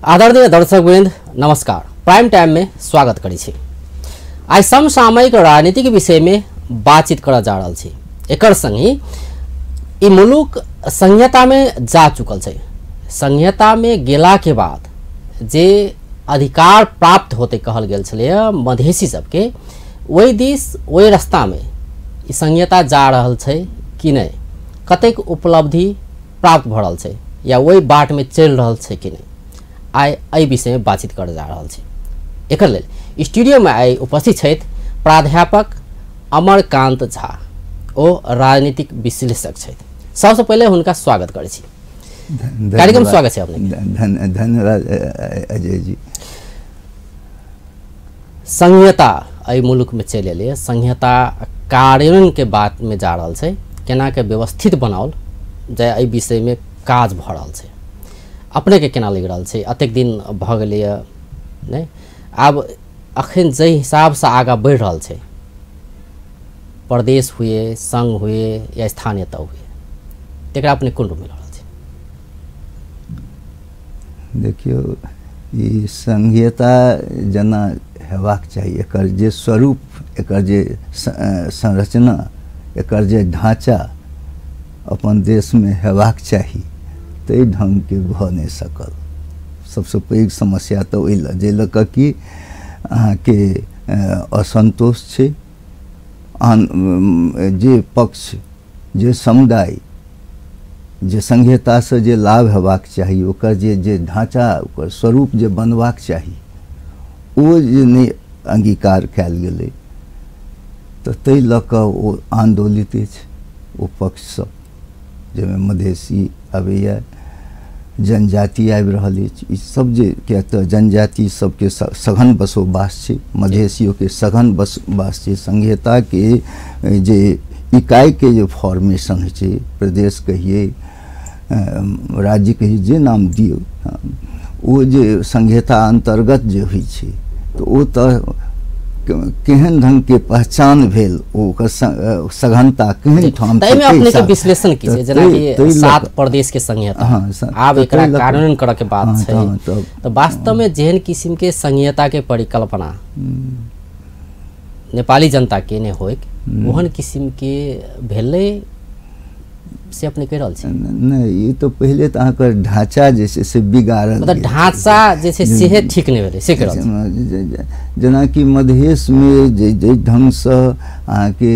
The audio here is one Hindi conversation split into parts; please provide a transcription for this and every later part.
आदरणीय दर्शकवृन्द नमस्कार। प्राइम टाइम में स्वागत करी छी। आज समसामयिक राजनीतिक विषय में बातचीत कर जा रहा छी। एकर संगी ई मुलुक संहिता में जा चुकल छे। संहिता में गेला के बाद जे अधिकार प्राप्त होते कहल गेल छले मधेसी सबके, वही दिस वही रास्ता में ई संहिता जा रहल छे कि नहीं, कतेक उपलब्धि प्राप्त भ रहल छे या वही बाट में चल रहल छे कि नहीं, आइ एहि विषय में बातचीत कर जा रहल छे। एकर लेल स्टूडियो में आइ उपस्थित छथि प्राध्यापक अमरकांत झा, ओ राजनीतिक विश्लेषक छथि। सबसे पहले हुनका स्वागत करै छी। कार्यक्रम स्वागत है अपने। धन्यवाद अजय जी। संहिता एहि मुलुक में चल एले, संहिता कार्यान्वयन के बात में जा रहल छे, केना के व्यवस्थित बनाओल जाय, एहि विषय में काज भ रहल छे। अपने के केना लग रहल छे? अतेक दिन भ गेलै नहीं, आब अखन जे हिसाब से आगा बढ़ रहल छे, प्रदेश हुए, संघ हुए या स्थानीयता हुए, तेकरा अपने कोन रूप में रहल छे? देखियो, ई संहिता जना हेबाक चाहिए, एकर जे स्वरूप, एकर जे संरचना, एकर जे ढांचा अपन देश में हेबाक चाहिए, तै ढंग के भ नहीं सकल। सबसे पैघ समस्या तो ओहि जे लक कि अहाँ के असंतोष छे। जे पक्ष, जे समुदाय, जे संहिता से जे लाभ हेबाक चाहिए, ओकर जे ढांचा, ओकर स्वरूप जे बनबाक चाहिए, ओ जे नहीं अंगीकार कयल गेलै, तो तै लक ओ आंदोलित छै। ओ पक्ष सब जेमे मधेसी आबैया, जनजाति आबि रहल अछि, ई सब जे किया तऽ जनजाति सबके सघन बसोबास छै, मधेसियों के सघन बसोबास छै। संहिता के जे इकाई के जो फॉर्मेशन छै, प्रदेश कहिए, राज्य कहिए, जे नाम दियो, वो जे संहिता अंतर्गत जे होइ छै, तो वो तऽ केहन ढंग के पहचान भेल, ओकर सघनता केहन ठाम छै। में अपने के विश्लेषण की छै, जेना कि 7 प्रदेश के संहिता, आब एकरा कार्यान्वयन करऽ के बात छै, तो वास्तव में जेहन किस्म के संहिता के परिकल्पना नेपाली जनता के ने होय, ओहन किस्म के भेलै से अपने कह रहल छी? नहीं, ये तो पहले तो अहाँके ढांचा जे छै से बिगाड़ल, मतलब ढांचा जे छै से ठीक नहीं भेलै से कह रहल छी। जेना कि मधेश में जे ढंग से अहाँके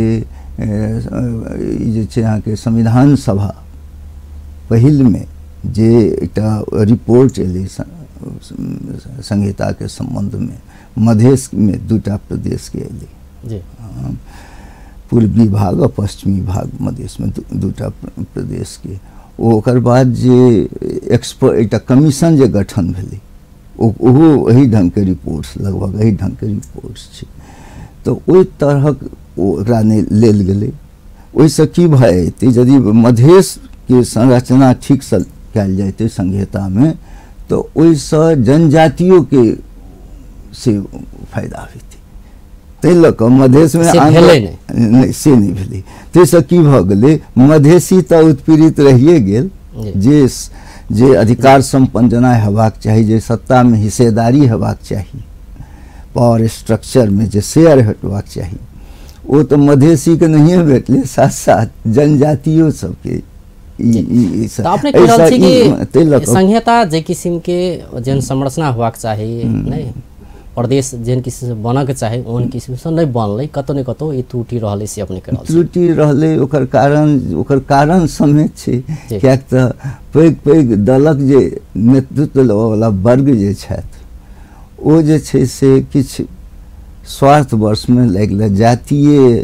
जे छै अहाँके संविधान सभा पहिल में जे एकटा रिपोर्ट एलै संहिता के संबंध में, मधेश में 2टा प्रदेश के एलै, पूर्वी भाग और पश्चिमी भाग मधेश में 2टा प्रदेश के। ओकर बाद जे एक्सपर्ट एकटा कमीशन जे गठन भेलै, ओहो एही ढंग के रिपोर्ट्स, लगभग एही ढंग के रिपोर्ट्स छै। तो ओहि तरहक ओकरा नहि लेल गेलै। ओहिसँ की भऽ जेतै, यदि मधेश के संरचना ठीक से कयल जैतै संहिता में, तो ओहिसँ जनजातियों के से फायदा होतै। तै लऽ मधेश में से नहीं भेलै। ताहिसँ की भऽ गेलै, मधेसी तऽ उत्पीड़ित रहिए गेल, जे अधिकार संपन्न जना हेबाक चाही, जे सत्ता में हिस्सेदारी हेबाक चाही, पावर स्ट्रक्चर में जे शेयर हेबाक चाही, वो तो मधेसी के नहीं भेटले, साथ साथ जनजातियों सबके। अपने कह रहल छी कि संहिता जे किस्म के जन संरचना होबाक चाही, नहीं प्रदेश जेहन किस्म से बनक चाही, ओहन किस्म से नहीं बनलै, कतौ ने कतौ ई त्रुटि रहलै से अपने कह रहल छी। त्रुटि रहलै, ओकर कारण समेत छै। कियाक तऽ पैघ दलक जे नेतृत्व वाला वर्ग जे छथि, ओ जे छै से किछु स्वार्थ वर्ष में लागि गेल, जातीय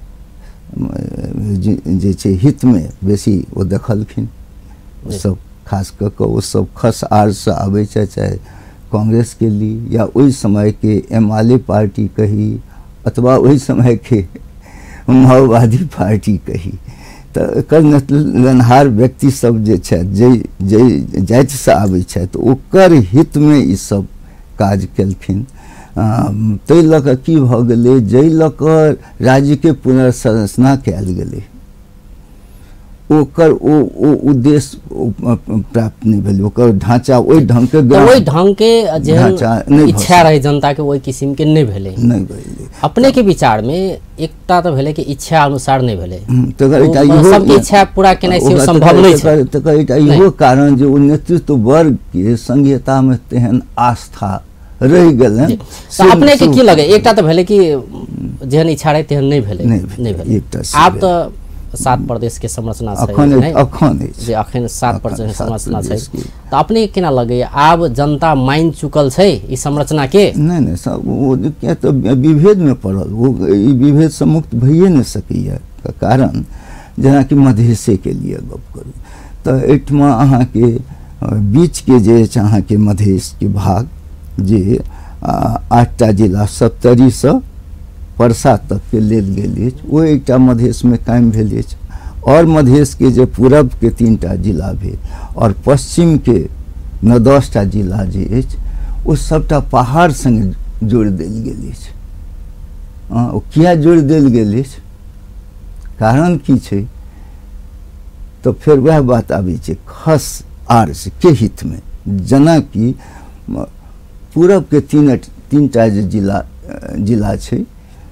जे छै हित में बेसी ओ देखलखिन। ओ सब खास कऽ कऽ ओ सब खस आर से आबै छै, चाहे कांग्रेस के लिए या उस समय के एमआलए पार्टी कही, अथवा उस समय के माओवादी पार्टी कही, तो एकर लेनहार व्यक्ति सब जे छै, जे जाति से आबै छै, तो ओकर हित में ई सब काज केलखिन। तै लऽ कऽ की भऽ गेलै, जै लऽ कऽ राज्य के पुनर्संरचना कयल गेलै, ओकर ओ उद्देश्य प्राप्त नहीं भेल, ओकर ढांचा ओइ ढंग के ओइ ढंग के जेहन इच्छा रहे जनता के ओइ किस्म के नहीं भेले। अपने के विचार में एकटा तो भेले कि इच्छा अनुसार नहीं भेले, सबके इच्छा पूरा केनाइ से संभव नहीं छै। त एकटा इहो कारण जे ओ नेतृत्व वर्ग के संघीयता में तेहन आस्था रह गेल। अपने के की लगे एकटा तो भेले कि जेहन इच्छा रहे तेहन नहीं भेले, नहीं भेले। आप तो 7 प्रदेश के संरचना छै, अखन 7% संरचना छै, तो अपने केना लगे आब जनता मान चुकल छै ई संरचना के? नहीं सब वो क्या तो विभेद में पड़ल, वो ई विभेद से मुक्त भइए नहीं सकैया। कारण जेना कि मधेसे के लिए गप करू तो एठमा अहाँ के बीच के जे अहाँ के मधेश के भाग जे 8टा जिला 70 से परसा तक के लेल गेल, वो एकटा मधेश में कायम भेल अछि। और मधेश के जे पूरब के 3टा जिला भेल और पश्चिम के 9-10टा जिला जे अछि ओ सबटा पहाड़ संग जोड़ देल गेल अछि। ओ किया जोड़ देल गेल अछि, कारण की छै, तो फिर वह बात आबै छै खस आर से के हित में। जेना कि पूरब के 3टा जे जिला छै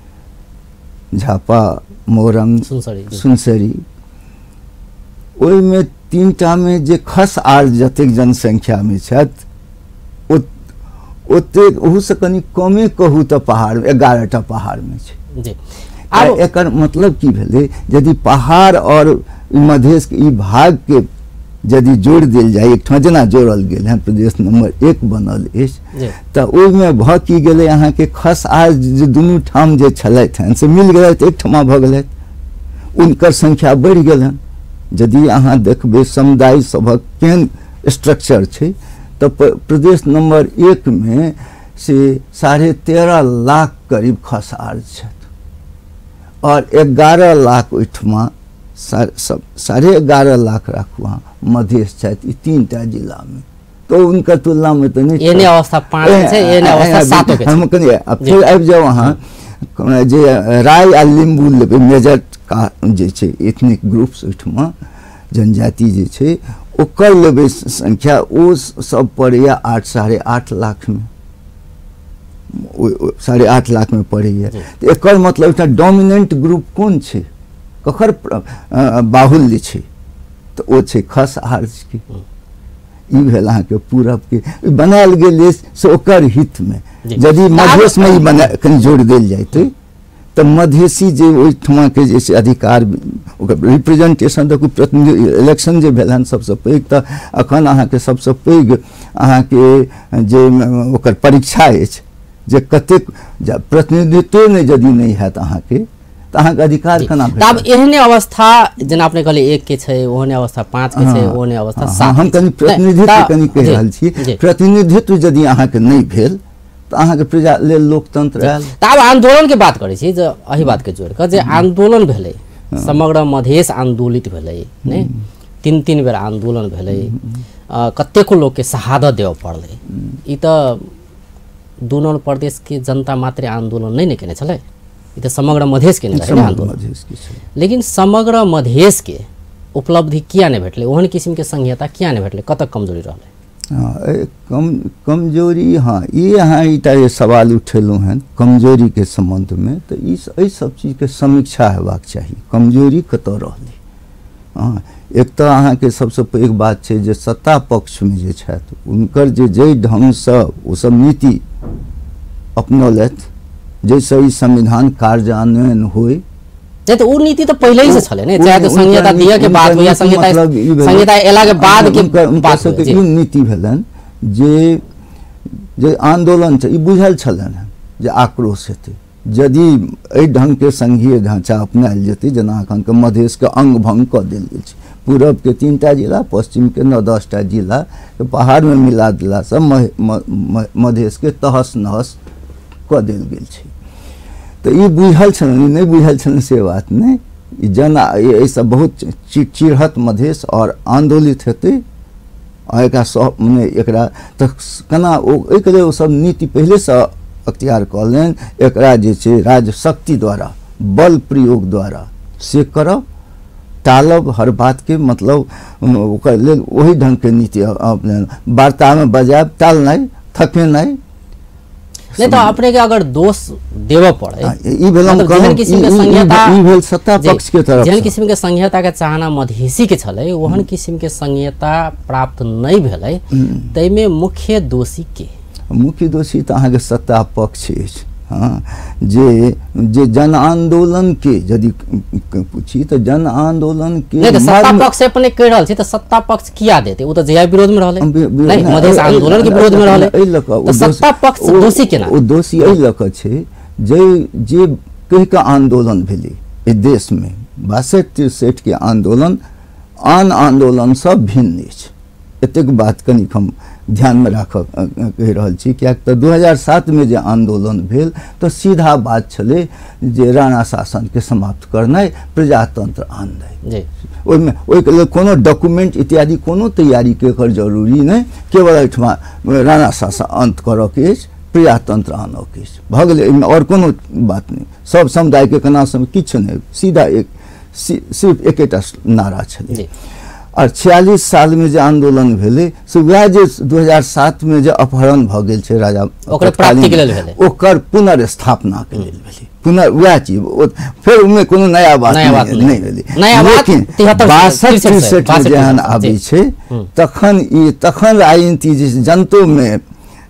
झापा, मोरंग, सुनसरी, ओहि में 3टा में जे खस आर जतेक जनसंख्या में छथि ओतेक ओहू से कनी कमे कहू तो पहाड़ 11टा पहाड़ में छै। एकर मतलब की भेलै, यदि पहाड़ और मधेश के ई भाग के यदि जोड़ दिल जाए एक ठाम जेना जोड़ल गेल है प्रदेश नंबर 1 बनल अछि, तो ओहिमे भ की गेलै अहाँ के खस आर जे दुनू ठाम जे छलथि हैं से मिल गेलथि, एक ठमा भ गेलथि, उनकर संख्या बढ़ि गेलनि। यदि अहाँ देखबै समुदाय सभक केहन स्ट्रक्चर छै, तो प्रदेश नंबर 1 में से 13.5 लाख करीब खस आर छथि और 11 लाख ओहिठमा 11.5 लाख राखू अहाँ मधेश छथि 3टा जिला में। तो उनका तुलना में तो नहीं एने अवस्था 5 छै, एने अवस्था 7 के। हम कनी फिर आबि जाओ अहाँ जे राय आ लिंबू लेबै मेजर का जे छै एथनिक ग्रुप्स ओहिठमा जनजाति जे छै ओकर लेबै संख्या, ओ सब पड़ैया 8.5 लाख में, 8.5 लाख में पड़ैया। तो एकर मतलब एकटा डोमिनेंट ग्रुप कोन छै, ककर बाहुल्य छै, तो ओ छै खस आर के। ई भेल अहाँ के पूरब के बनायल गेल से ओकर हित में। यदि मधेश में ई बना कनी जोड़ देल जाइते तो मधेसी जे ओहिठमा के जे अधिकार ओकर रिप्रेजेंटेशन तो प्रतिनिधि इलेक्शन जे भेल हन सबसे पैघ, तो अखन अहाँ के सबसे पैघ अहाँ के जे ओकर परीक्षा अछि जे कतेक प्रतिनिधित्व ने यदि नहीं हैत अहाँ के तो अहाँ के अधिकार केना भेटत। तब एहने अवस्था जेना अपने कहले 1 के छै, ओहने अवस्था 5 के छै, ओहने अवस्था 7। हम कनी प्रतिनिधित्व कनी कहि रहल छी, प्रतिनिधित्व यदि अहाँ के नहीं भेल तो अहाँ के प्रजा लेल लोकतंत्र आयल। तब आंदोलन के बात करै छी, जे एही बात के जोड़ के जे आंदोलन भेलै, समग्र मधेश आंदोलित भेलै ने, 3 बेर आंदोलन भेलै, कतेको लोग के शहादत देव पड़लै। ई तो दोनों प्रदेश के जनता मात्र आंदोलन नहीं केने छलै, ई तो समग्र मधेश के नहीं आंदोलन। लेकिन समग्र मधेश के उपलब्धि किया नहीं भेटले, ओहन किस्म के संघीयता किया नहीं भेटले, कतक कमजोरी रहले? कमजोरी, हाँ ये अहाँ ईटा ये सवाल उठेलहुँ हैं कमजोरी के संबंध में, तो ई सब चीज के समीक्षा हेबाक चाही, कमजोरी कतऽ रहलै। हाँ, एक तो अहाँ के सबसे पैघ बात छै जे सत्ता पक्ष में जे छथि उनकर जे ढंग से ओ सब नीति अपनौलथि, जैसे ई संविधान कार्यान्वयन होय, तो वो नीति तो पहले ही से छले ने, चाहे तो संहिता दिया के बाद हो या संहिता एला के बाद के बात हो। ई नीति भेलन जे आंदोलन छै ई बुझल छलन जे आक्रोश हेतै, यदि एहि ढंग के संघीय ढांचा अपनायल जेतै, जेना अखन के मधेश के अंग भंग कऽ देल गेल छै, पूरब के 3टा जिला, पश्चिम के 9-10टा जिला के पहाड़ में मिला देला से मधेश के तहस नहस कऽ देल गेल छै। तो ये बुझल छलन, नहीं बुझल छलन से बात नहीं। जना ये सब बहुत चिड़हत मधेश और आंदोलित हेतै, एकरा सब मने एकरा तो केना ओ सब नीति पहले से अख्तियार कऽ लेन, एकरा जे छै राजशक्ति द्वारा बल प्रयोग द्वारा से करब, टालब हर बात के मतलब ओकर लेल वही ढंग के नीति अपने वार्ता में बजाय टाल नहीं थके नहीं नहीं तो अपने के अगर दोष देव पड़े ई भेलम जेहन किसिम के संहिता ई भेल सत्ता पक्ष के तरफ जेहन किसिम के संहिता के चाहना मधेसी के छले ओहन किसिम के संहिता प्राप्त नहीं भेलै तै में मुख्य दोषी के मुख्य दोषी तो अहाँ के सत्ता पक्ष अछि हाँ जे जन आंदोलन के यदि पूछी तो जन आंदोलन के नहीं तो सत्ता पक्ष अपने कह रहल छी तो सत्ता पक्ष किया देते वो तो जया विरोध में रहले नहीं मधेश आंदोलन के विरोध में रहले तो सत्ता पक्ष दोषी केना ओ दोषी एहि लक छै जे कह के आंदोलन भेलै ए देश में 62-63 के आंदोलन आन आंदोलन सब भिन्न अछि एतेक बात कनिक हम ध्यान में राख कह रहल छी क्या तो 2007 में जो आंदोलन भेल तो सीधा बात छले जे राणा शासन के समाप्त करनाइ प्रजातंत्र आननाइ ओइमे ओइके लेल कोनो डॉक्यूमेंट इत्यादि कोनो तैयारी के कर जरूरी नहीं केवल एठमा राणा शासन अंत करऽ के अछि प्रजातंत्र आनऽ के अछि भऽ गेलै और कोनो बात नहीं सब समुदाय के कना सब किछु नहीं सीधा एक सिर्फ एकेटा नारा छलै और 46 साल में जो आंदोलन भेले से वह जो 2007 में जो अपहरण भ गेल छै राजा ओकर प्राप्ति के लेल भेले ओकर पुनर्स्थापना के लेल भेले पुनः वह चीज फिर उनमें कोनो नया बात नहीं भेले नया बात 62-63 में जहन आबै छै तखन राजनीति जनतो में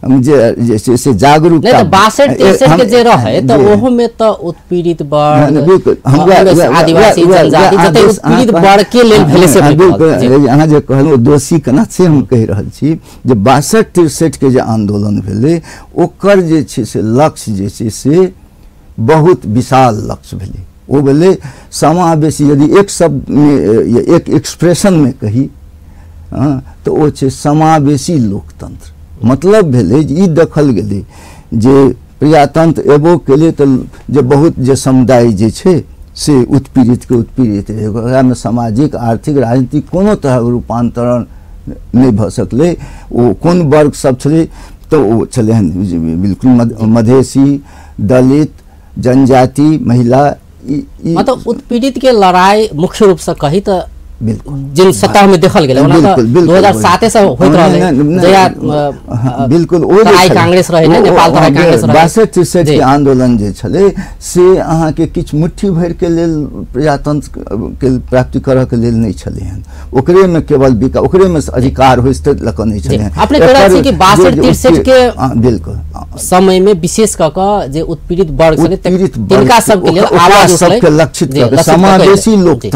से जागरूक नहीं तो 62-63 के जे रहे तो ओहो में तो उत्पीड़ित वर्ग आदिवासी जनजाति जते उत्पीड़ित वर्ग के लेल भेले से अहाँ जे कहलौ दोषी केना से हम कह रहल छी जे 62-63 के जे आंदोलन भेले ओकर जे छै से लक्ष्य जे छै से बहुत विशाल लक्ष्य भेले ओ भेले समावेशी यदि एक शब्द में एक एक्सप्रेशन में कही तो ओ छै समावेशी लोकतंत्र मतलब भेले ई देखल गेले जे प्रजातंत्र एबो केले तो जे बहुत जे समुदाय जे छै से उत्पीड़ित रहे ओकरा में सामाजिक आर्थिक राजनीतिक कोनो तरह रूपांतरण नहीं भ सकले ओ कोन वर्ग सब छले तो ओ छले बिल्कुल मधेसी दलित जनजाति महिला मतलब उत्पीड़ित के लड़ाई मुख्य रूप से कही तो जिन सतह में देखल गेले 2007 से होइत रहले जया बिल्कुल ओ जे कांग्रेस रहे ने नेपाल तराई कांग्रेस रहे 62-63 के आंदोलन जे छले से अहाँ के किछ मुट्ठी भर के लेल प्रजातंत्र के प्राप्ति करऽ के लेल नहीं छले हन ओकरे में केवल ओकरे में अधिकार होइते लक नहीं छले हन अपने कह रहल छी कि 62-63 के बिल्कुल समय में विशेष क के जे उत्पीड़ित वर्ग छले तिनका सब के लेल आवाज सबके लक्षित क समावेशी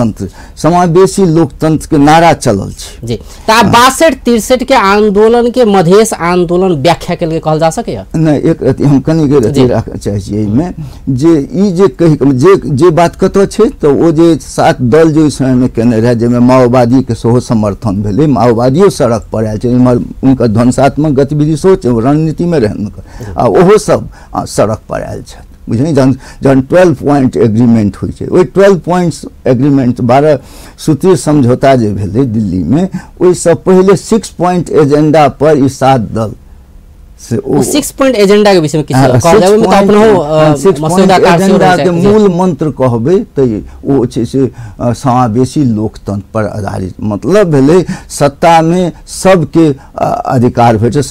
लोकतंत्र के नारा चलल छै जी ता 62-63 के आंदोलन के मधेश आंदोलन व्याख्या के लिए कहल जा सके नहीं एक हम कनी के रति राख चाहे छी में जे ई जे कहि जे बात कतो छै तो ओ जे 7 दल जो समय में केने रहे जे में माओवादी के सोहो समर्थन भेले माओवादियो सड़क पर आयल छै उनका ध्वंसात्मक गतिविधि सोच रणनीति में रहन आ ओहो सब सड़क पर आयल छै बुझलिए जन 12 पॉइंट एग्रीमेंट होइ छै ओइ 12 पॉइंट्स एग्रीमेंट 12 सूत्रीय समझौता जे भेलै दिल्ली में ओइ सब पहले 6 पॉइंट एजेंडा पर ई 7 दल से ओ 6 पॉइंट एजेंडा के विषय में किछु कहल जाय में तो अपनो मसौदा एजेंडा के मूल मंत्र कहबै त ओ छै से समावेशी लोकतंत्र पर आधारित मतलब भेलै सत्ता में सबके अधिकार भेटै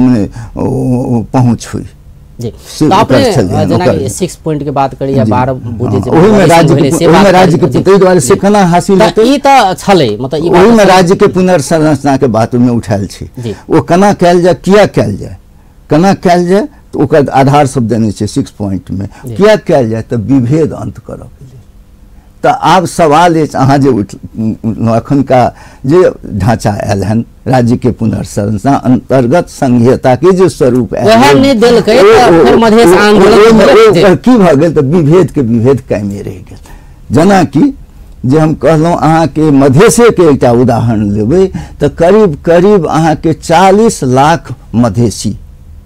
पहुंच हुई जी तो आपने जना 6 पॉइंट के बात करी या 12 बुझे जे ओहि में राज्य के तै द्वारा से केना हासिल हेतै ई त छले मतलब ई ओहि में राज्य के पुनर्संरचना के बात में उठायल छै ओ केना कैल जाय किया कैल जाय केना कैल जाय तो ओकर आधार सब देने छै 6 पॉइंट में किया कैल जाय त विभेद अंत करब तो आब सवाल अछि अहाँ जे अखन का जे ढांचा आयल हन राज्य के पुनर्संरचना अंतर्गत संघीयता के जो स्वरूप वह नहीं देलकै त फिर मधेश आंदोलन की भ गेल त विभेद कायमे रहि गेल जना कि जे हम कहलहुँ अहाँ के मधेशे के एकटा उदाहरण लेबै त करीब अहाँ के 40 लाख मधेसी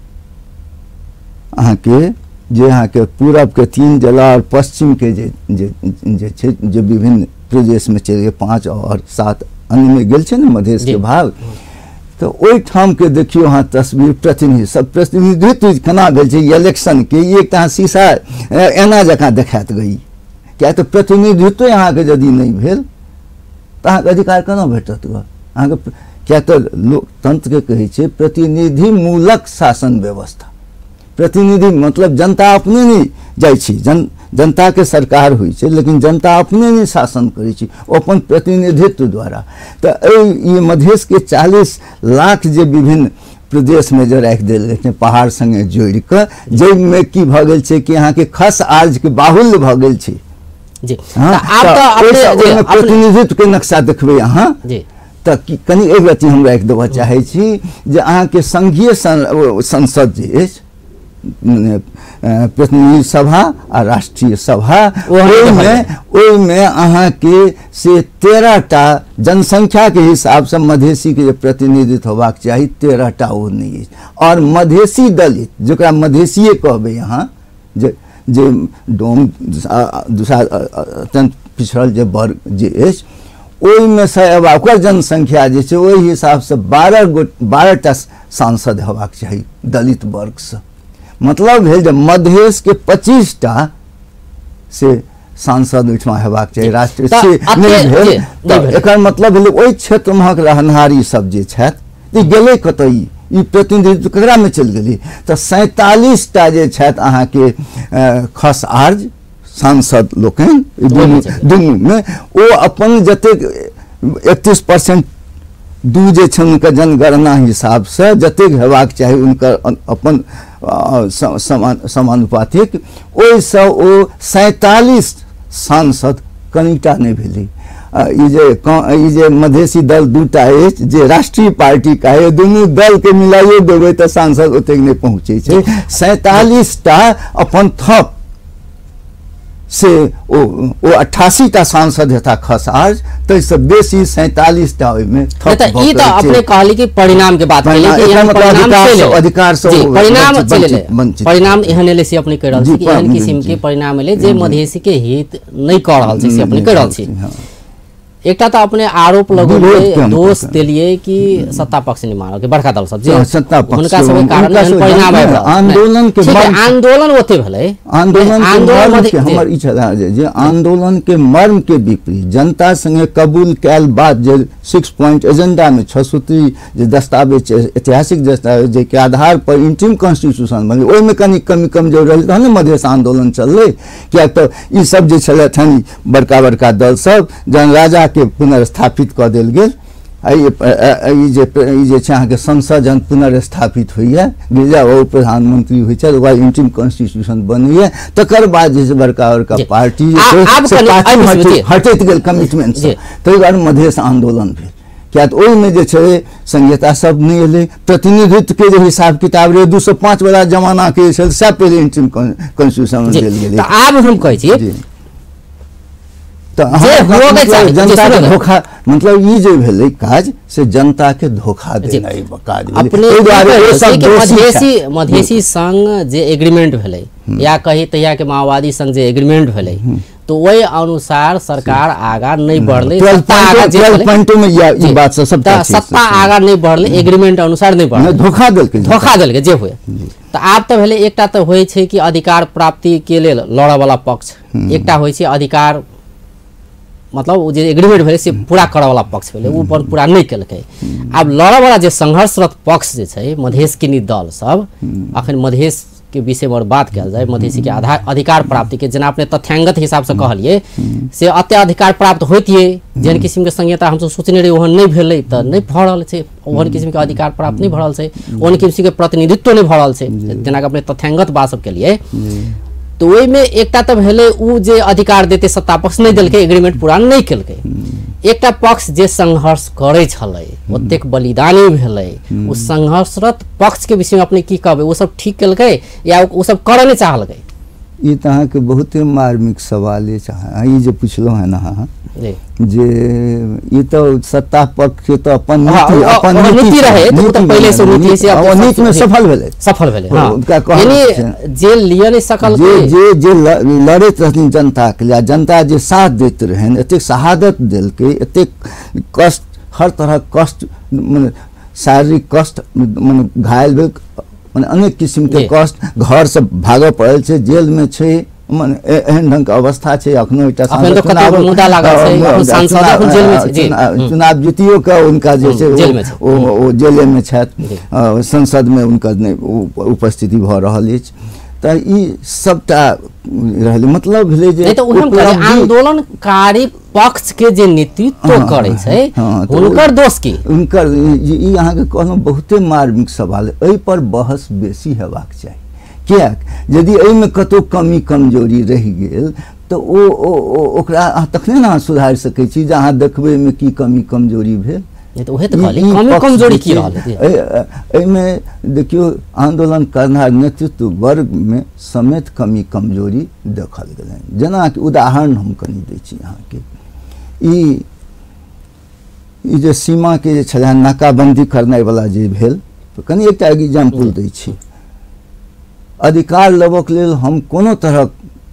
अहाँ के जे यहाँ के पूरब के 3 जिला और पश्चिम के जे विभिन्न प्रदेश में चल गए 5 और 7 अन्य में गेल छै ने मधेश के भाग तो ओइ ठाम के देखियो अहाँ तस्वीर प्रतिनिधि सब प्रतिनिधित्व केना भेल छै इलेक्शन के एक ता शीशा एना जका देखात गई क्या तो प्रतिनिधित्व यहाँ के यदि नहीं भेल तऽ अहाँके अधिकार केना भेटत ग अहाँके किया तऽ लोकतंत्र के कहै छै प्रतिनिधि मूलक शासन व्यवस्था प्रतिनिधि मतलब जनता अपने नहीं जाइ छै जनता के सरकार हुई छै लेकिन जनता अपने नहीं शासन करै छै अपन प्रतिनिधित्व द्वारा तऽ ई मधेश के 40 लाख जे विभिन्न प्रदेश में जो राखि देल गेल छै पहाड़ संगे जोड़ि कऽ जाहिमे की भऽ गेल छै कि अहाँके खस आर्ज के बाहुल्य भऽ गेल छै जी अपने प्रतिनिधित्व के नक्शा देखबै अहाँ जी तऽ कनि एक रति हम राखि देबऽ चाहै छी जे अहाँके संघीय संसद जे अछि प्रतिनिधि सभा आ राष्ट्रीय सभा ओहिमे अहाँके से 13टा जनसंख्या के हिसाब से मधेसी के प्रतिनिधित्व होबाक चाही 13टा ओ नहीं अछि और मधेसी दलित जकरा मधेसिए कहबै अहाँ जे डोम दूसरा अत्यंत पिछड़ल जे वर्ग जे अछि ओहिमे से ओकर जनसंख्या जे छै ओहि हिसाब से 12टा सांसद होबाक चाही दलित वर्ग से मतलब भेल जे मधेश के 25टा से सांसद ओहिठाम हेबाक चाही राष्ट्रीय से नहि भेल तऽ एकर मतलब भेल ओहि क्षेत्र महक रहनहारी सब जे छथि गेलै कतऽ ई प्रतिनिधित्व ककरा में चलि गेलै तऽ 47टा जे छथि अहाँके खस आर्ज सांसद लोकनि दुनू में ओ अपन जतेक 31% दू जे छै हुनकर जनगणना हिसाब से जतेक हेबाक चाही हुनकर अपन समानुपातिक ओहिसँ ओ 47 सांसद कनिटा नहि भेलै ई जे मधेसी दल दूटा अछि जे राष्ट्रीय पार्टी का है दुनू दल के मिलाइयो देबै तऽ सांसद ओतेक नहि पहुँचे छै 47टा अपन थप से ओ 88टा सांसद हेता खस आर्ज ताहिसँ बेसी 47टा ओहिमे ई तऽ अपने कहली कि परिणाम के बात केली कि एहन अधिकार से परिणाम एहन एले से अपने कह रहल छी कि एहन किस्म के परिणाम एले जे मधेसी के हित नहीं कह रहल छै से अपने कह रहल छी एकटा तऽ अपने आरोप लगौलिए दोष देलिए कि सत्ता पक्ष नहीं मानल के बड़का दल सब जे सत्ता पक्ष हुनका सब कारण एहन परिणाम आबि रहल आंदोलन ओते भेलै आंदोलन के हमर ई छला जे आंदोलन के मर्म के विपरीत जनता संगे कबूल कैल बात जे 6 पॉइंट एजेंडा में 6 सूत्री जे दस्तावेज ऐतिहासिक दस्तावेज जे के आधार पर इंटीरिम कॉन्स्टिट्यूशन बनलै ओहिमे कनि कमी कमजोर रहल तहन मधेश आंदोलन चललै किया तऽ ई सब जे छलथि हन बड़का बड़का दल सब जन राजा के पुनर्स्थापित कऽ देल गेल ई जे छै अहाँके संसद जहन पुनर्स्थापित होइए गिरजा बाबू प्रधानमंत्री होइ छै ओकरा इंटीरिम कॉन्स्टिट्यूशन बनैए तकर बाद जे छै बड़का बड़का पार्टी हटैत गेल कमिटमेंट से ताहि दुआरे मधेश आंदोलन भेल क्या तो ओहिमे जे छै संहिता सब नहीं एलै प्रतिनिधित्व के जो हिसाब किताब रहे 205 वाला जमाना के छल सब पहले इंटीरिम कॉन्स्टिट्यूशन में देल गेलै आब हम कहै छी जनता के धोखा मतलब ई जे भेलै काज से जनता के धोखा देनाइ काज मधेसी संग जे एग्रीमेंट भेलै या कही तहिया के माओवादी संग जे एग्रीमेंट भेलै तो वही अनुसार सरकार आगा नहीं बढ़ले सत्ता आगा नहीं बढ़ले एग्रीमेंट अनुसार नहीं बढ़ले धोखा देलकै जे हुए तो आब तो भेलै एकटा तो होय छै कि अधिकार प्राप्ति के लेल लड़े वाला पक्ष एकटा होय छै अधिकार मतलब जे एग्रीमेंट भेलै से पूरा करऽ वाला पक्ष भेलै ऊ पर पूरा नहीं केलकै आब लड़े वाला जे संघर्षरत पक्ष जे छै मधेश के दल सब अखन मधेश के विषय में बात कल जाए मधेसी के अधिकार प्राप्ति के जेना अपने तथ्यांगत हिसाब से कहलिए से अत्य अधिकार प्राप्त होतिए जेहन किस्म के संहिता हम सोचने रही ओहन नहीं भेलै त नहीं भऽ रहल छै ओहन किस्म के अधिकार प्राप्त नहीं भऽ रहल छै ओहन किस्म के प्रतिनिधित्व नहीं भऽ रहल छै जेना अपने तथ्यांगत बात सब के लिए तो वही में एकटा तो भेलै उ जे अधिकार देते सत्ता पक्ष नहीं देलकै एग्रीमेंट पूरा नहीं केलकै एकटा पक्ष जे संघर्ष करे छलै ओतेक बलिदानी भेलै उ संघर्षरत पक्ष के विषय में अपने की कहबै वो सब ठीक केलकै या वो सब करऽ नहीं चाहलकै ई त अहाँ के बहुते मार्मिक सवाल है ई जे पुछलो है ना जे ई तो सत्ता पक्ष के तो अपन नीति रहे तो पहले से नीति से नीति में सफल भेले यानी जे लिया नहीं सकल जे लड़ैत रहथिन जनता के लिए जनता जे साथ दैत रहन एतेक शहादत देलकै एतेक कष्ट हर तरह कष्ट माने शारीरिक कष्ट माने घायल भेल माने अनेक किस्म के कष्ट घर से भागऽ पड़ल छै जेल में छै माने एहन ढंग के अवस्था छै अखनो एकटा चुनाव जीतियो के उनका जे छै ओ जेले में छथि संसद में उनका उपस्थिति भ रहल अछि त ई सबटा रहल मतलब भेलै जे आंदोलनकारी पक्ष के जे नेतृत्व करै छै हुनकर दोष की हुनकर ई अहाँ के कहलहुं बहुते मार्मिक सवाल एहि पर बहस बेसी हेबाक चाही कियाक यदि एहि में कतौ कमी कमजोरी रहि गेल तो ओकरा अहाँ तखने ने सुधार सकै छी जे अहाँ देखबै में की कमी कमजोरी भेल तो उहे तो कहली कमी कमजोरी की रहल एहि में देखियो आंदोलन करनार नेतृत्व वर्ग में समेत कमी कमजोरी देखल गेलै जेना कि उदाहरण हम कनि दै छी अहाँ के ई जे सीमा के जे छलै नाकाबंदी करनाइ वाला जे भेल तो कनि एकटा एग्जाम्पल दै छी अधिकार लेबक लेल हम कोनो तरहक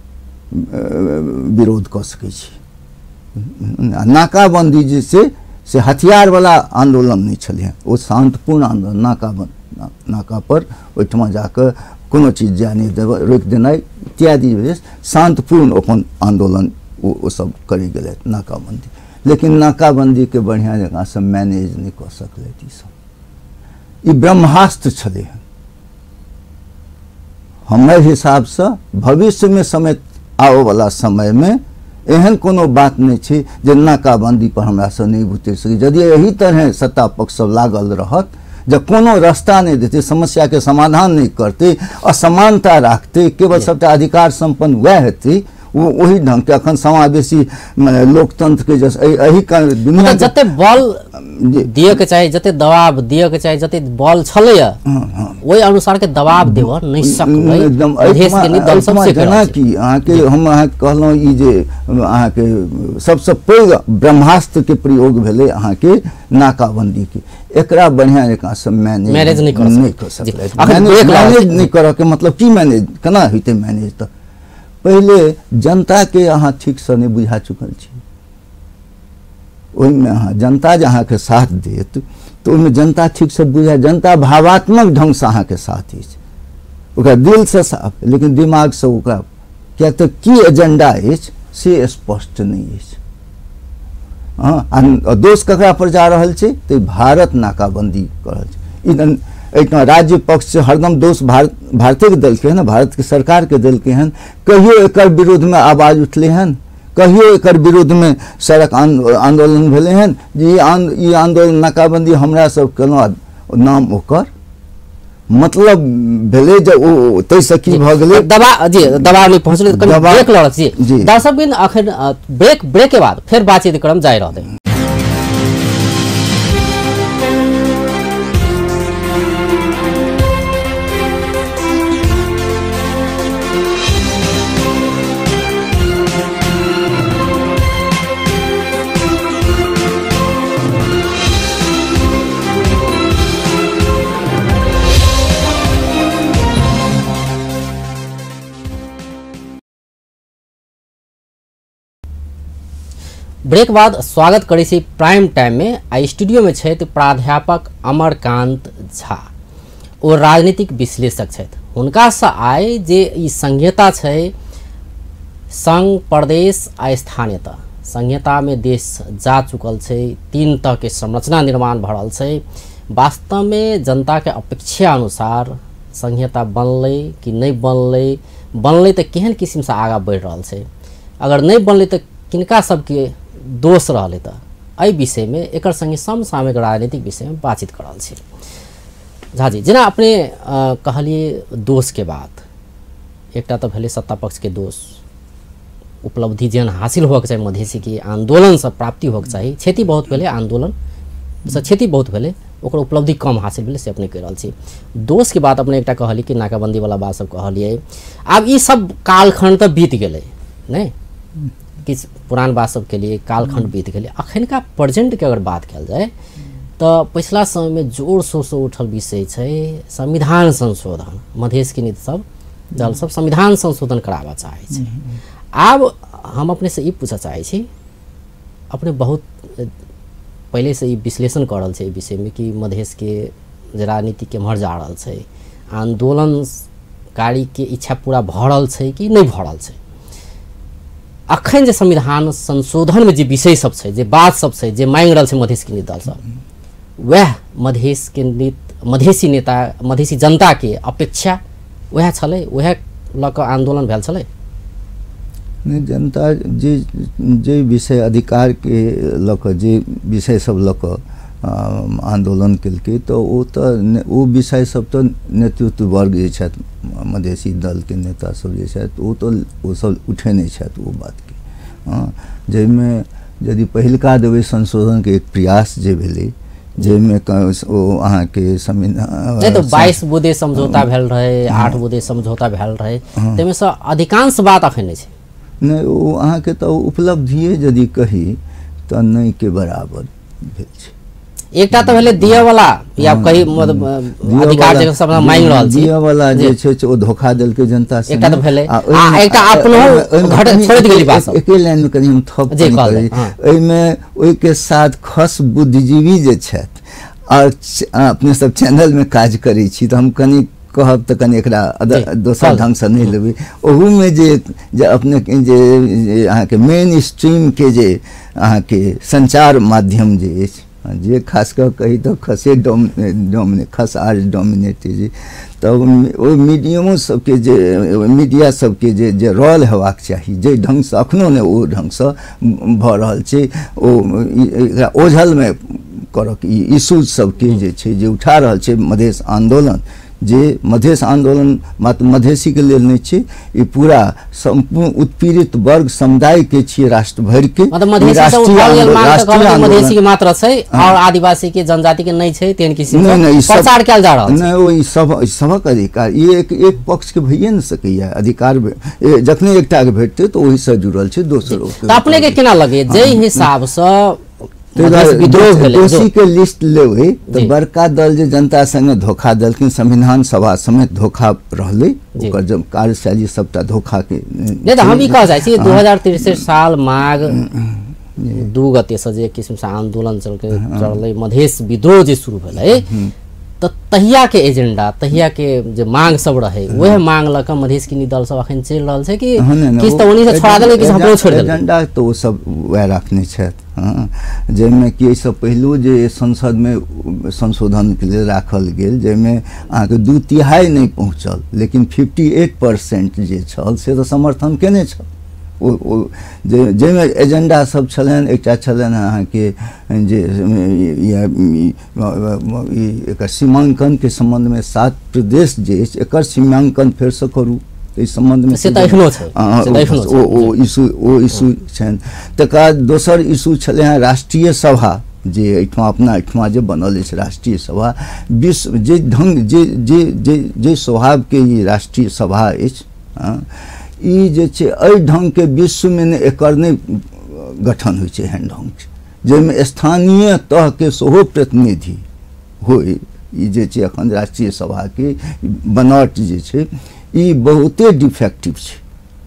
विरोध कऽ सकै छी नाकाबंदी जे से हथियार वाला आंदोलन नहीं छलै ओ शांतिपूर्ण आंदोलन नाका पर ओहिठमा जाकर कोनो चीज जाने रोक देनाइ इत्यादि शांतिपूर्ण अपन आंदोलन वो सब करी गेलै नाकाबंदी लेकिन नाकाबंदी के बढ़िया जगह से मैनेज नहीं कर सकलै ई सब ई ब्रह्मास्त्र छलै हमारे हिसाब से भविष्य में समेत आबो वाला समय में एहन कोनो बात नहीं छै जे नाकाबंदी पर हमरा से नहीं उतर सके यदि यही तरह सत्ता पक्ष सब लागल रहत जब कोनो रास्ता नहीं देते समस्या के समाधान नहीं करते असमानता राखते केवल सबटा अधिकार संपन्न वह हेतै वही ढंग के अखन समावेशी लोकतंत्र के यही दुनिया जते बल दिए के चाही जते दबाव दिए के चाही जते बल छलैया ओहि अनुसार के दबाव देव नहीं सकबै देश के नहीं दल सबसे केना कि अहाँ के हम अहाँ कहलहुं ई जे अहाँ के सबसे पैघ ब्रह्मास्त्र के प्रयोग भेलै अहाँ के नाकाबंदी के एकरा बढ़िया जकां से मैनेज नहीं कर सकलै मैनेज नहीं करऽ के मतलब की मैनेज केना हेतै मैनेज त पहले जनता के अहाँ ठीक से नहीं बुझा चुकल छी ओहिमे अहाँ जनता जे अहाँ के साथ देत तो ओहिमे जनता ठीक से बुझा जनता भावात्मक ढंग से अहाँ के साथ अछि ओकरा दिल से साफ लेकिन दिमाग से ओकरा क्या तो की एजेंडा अछि से स्पष्ट नहीं अछि हाँ दोष ककरा पर जा रहल छै तो भारत नाकाबंदी कर रहल छै एहिठाम राज्य पक्ष से हरदम दोष भारतीय के देलकै हन भारत के सरकार के देलकै हन कहियो एकर विरोध में आवाज उठलै हन कहियो एकर विरोध में सड़क आंदोलन भेलै हन जे ई आंदोलन नाकाबंदी हमरा सब केना नाम ओकर मतलब भेलै जे ओ तैसे की भ गेलै दबाव नहीं पहुंचलै कनी ब्रेक लड़ छी दर्शकबिन अखन ब्रेक के बाद फिर बातचीत क्रम जारी रहतै ब्रेक बाद स्वागत करै छी प्राइम टाइम में आ स्टूडियो में छथि प्राध्यापक अमरकांत झा ओ राजनीतिक विश्लेषक छथि हुनका से आइ जे ई संहिता छै संघ प्रदेश आ स्थानीयता संहिता में देश जा चुकल छै 3 तरह के संरचना निर्माण भ रहल छै वास्तव में जनता के अपेक्षा अनुसार संहिता बनलै कि नहीं बनलै तो केहन किस्म से आगा बढ़ रहल छै अगर नहीं बनलै तो किनका सबके दोष रहले त एहि विषय में एकर संगे समसामयिक राजनीतिक विषय में बातचीत कर रहल छी झा जी जेना अपने कहलिए दोष के बात एकटा तो भेले सत्ता पक्ष के दोष उपलब्धि जेहन हासिल होके चाहिए मधेसी के आंदोलन से प्राप्ति होके चाहिए क्षति बहुत भेले आंदोलन से क्षति बहुत भेले ओकर उपलब्धि कम हासिल भेले से अपने कह रहल छी दोष के बात अपने एकटा कहली कि नाकाबंदी वाला बात सब कहलिए अब ई सब कालखंड तो बीत गेले नहीं किस पुरान बात सब के लिए कालखंड बीत गए अखन का प्रेजेंट के अगर बात कल जाए तो पिछला समय में जोर शोर से उठल विषय है संविधान संशोधन मधेश के नीति सब दल सब संविधान संशोधन करावा चाहे अब हम अपने से ये पूछा चाहे अपने बहुत पहले से विश्लेषण कर रहा है विषय में कि मधेश के राजनीति के मर जा रहा है आंदोलनकारी के इच्छा पूरा भरल है कि नहीं भरल है अखन जे संविधान संशोधन में जे विषय सब छै, जे बात सब छै, जे मांग रहल छै मधेश के दल सब, वह मधेसी नेता, मधेसी जनता के अपेक्षा वह छलै, वह लक आंदोलन भेल छलै। नहीं, जनता जे विषय अधिकार के लक जे विषय सब लक आंदोलन केलकै, तो वो विषय सब तो नेतृत्व वर्ग जे छथि, मधेसी दल के नेता सब जे छथि, वो सब उठेने छथि वो बात के। जाहिमे यदि पहिलका देबै संशोधन के एक प्रयास जे भेलै, जाहिमे अहाँ के संविधान तो 22 बुदे समझौता भेल रहे, 8 बुदे समझौता भेल रहे, तैमे से अधिकांश बात अखन नहीं छै। नहीं, वो अहाँ के तो उपलब्धिए यदि कही तो नहीं के बराबर भेल छै। एकटा तो भेले दिया वाला या कहीं अधिकार जे सब मांग रहल छी, दिया वाला जे छै ओ धोखा देल के जनता से। एकटा तो भेले एकटा अपनो घट छोड़ गेली बात। एके लाइन में कनी हम थप करी, एहि में ओइ के साथ खस बुद्धिजीवी जे छथि और अपने सब चैनल में काज करै छी, तो हम कनी कहब तो कनी एकरा दोसर ढंग से नहीं लेबै। ओहू में जे अपने जे अहाँ के मेन स्ट्रीम के जे अहाँ के संचार माध्यम जे अछि, जे खास कर कही तो खसे डोमिनेट खस आज डोमिनेट जी, तब ओ मीडियमो सबके जे मीडिया सबके जे रोल हेबाक चाही, जे ढंग से अखनो ने ओ ढंग से भऽ रहल छै, ओ ओझल में करक इशू सबके जे छै जे उठा रहल छै मधेश आंदोलन, जे मधेश आंदोलन मात्र मधेसी के लेल नहीं छै, ई पूरा संपूर्ण उत्पीड़ित वर्ग समुदाय के छियै, राष्ट्र भर के। मतलब मधेसी के मात्र छै और आदिवासी के जनजाति के नहीं छै, तेन किसी प्रचार कैल जा रहल छै। नहीं, ओ सबक अधिकार ये एक पक्ष के भइए न सकैया अधिकार, जखने एकटा के भेटतै तो ओहि से जुड़ल छै दोसरो के। तो अपने के केना लगे जे हिसाब से दोषी के लिस्ट लेबै तो बड़का दल जे जनता संगे धोखा देलखिन, संविधान सभा समेत धोखा रहलै, ओकर जब कार्यशैली सबटा धोखा के। नहीं तो हम ई कह जाइ छी 2063 साल माघ 2 गते से जे किस्म से आंदोलन चललै, मधेश विद्रोह जे शुरू भेलै, तो तहिया के एजेंडा, तहिया के जे मांग सब रहे, वह मांग लक मधेश के दल सब अखन चल रहल छै कि किस तो उन्हीं से छोड़ा देले, किस हमरो छोड़ देले। एजेंडा तो वो सब वह रखने छथि, जाहिमे कि एहिसँ पहिलो जे संसद में संशोधन के लिए राखल गेल, जाहिमे अहाँके 2/3 नहीं पहुँचल, लेकिन 58% जे छल से तो समर्थन केने छल। जाहिमे एजेंडा सब छलनि, एकटा छलनि अहाँके जे एकर सीमांकन के संबंध में 7 प्रदेश जे अछि एकर सीमांकन फेर से करू, इस संबंध में से तखनो छै, ओ इशू छनि। तकर दोसर इशू छलै हैं राष्ट्रीय सभा, जे एहिठाम अपना एहिठाम जे बनल अछि राष्ट्रीय सभा, विश्व जे ढंग जे स्वभाव के ई राष्ट्रीय सभा अछि, ई जे छै एहि ढंग के विश्व में ने एकर नहि गठन होइ छै एहन ढंग, जाहिमे स्थानीय तह के सेहो प्रतिनिधि होय। ई जे छै एखन राष्ट्रीय सभा के बनावट जे छै ई बहुते डिफेक्टिव छै।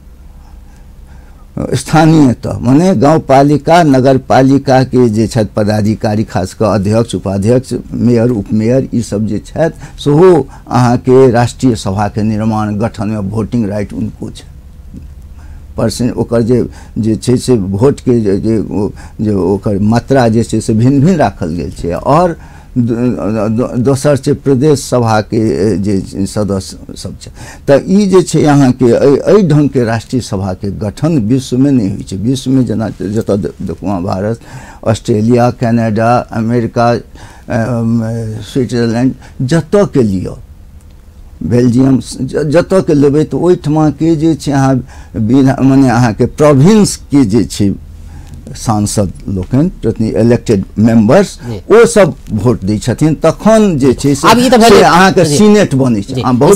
स्थानीय तह माने गाँव पालिका नगर पालिका के जे छथि पदाधिकारी, खास कर अध्यक्ष उपाध्यक्ष मेयर उपमेयर, ई सब जे छथि सेहो अहाँके राष्ट्रीय सभा के निर्माण गठन में वोटिंग राइट उनको छै। परसेंट ओकर जे छै से वोट के जे ओकर मात्रा जे छै से भिन्न भिन्न राखल गेल छै। और दोसर छै प्रदेश सभा के जे सदस्य सब छै, तऽ ई जे छै अहाँके एहि ढंग के राष्ट्रीय सभा के गठन विश्व में नहीं होइ छै। विश्व में जेना जतऽ देखू Bharat, Australia, Canada, America, Switzerland, जतऽ के लिए बेल्जियम, जतऽ के लेबै तऽ ओहिठमा के जे छै अहाँ माने अहाँके प्रोविंस के जे छै सांसद लोकन प्रतिनिधि इलेक्टेड मेंबर्स ओ सब वोट दै छथिन, तखन जे छै से अहाँके सीनेट बनै छै। बहुत